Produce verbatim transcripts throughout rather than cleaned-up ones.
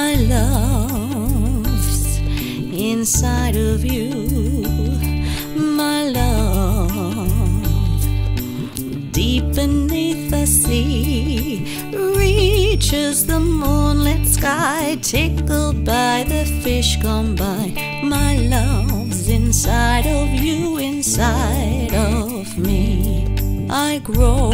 My love's inside of you, my love. Deep beneath the sea reaches the moonlit sky, tickled by the fish gone by. My love's inside of you, inside of me. I grow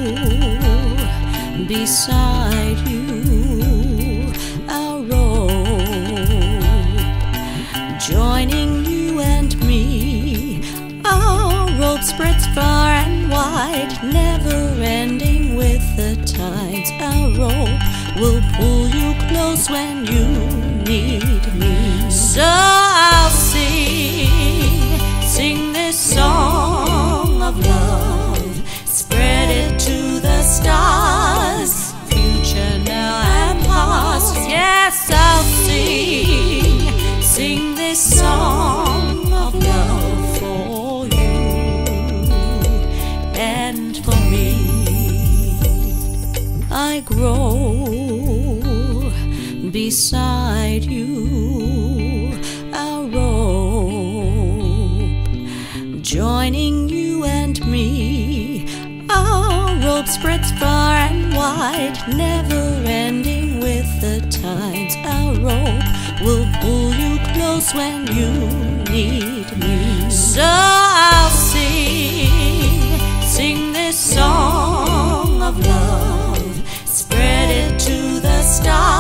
beside you, I'll roll, joining you and me. Our rope spreads far and wide, never ending with the tides. Our rope will pull you close when you need me. So I'll sing, sing this song of love, spread it to the stars, future, now and past. Yes, I'll sing, sing this song of love for you and for me. I grow beside you, I'll rope, joining you and me. Our rope spreads far and wide, never ending with the tides. Our rope will pull you close when you need me. So I'll sing, sing this song of love, spread it to the stars.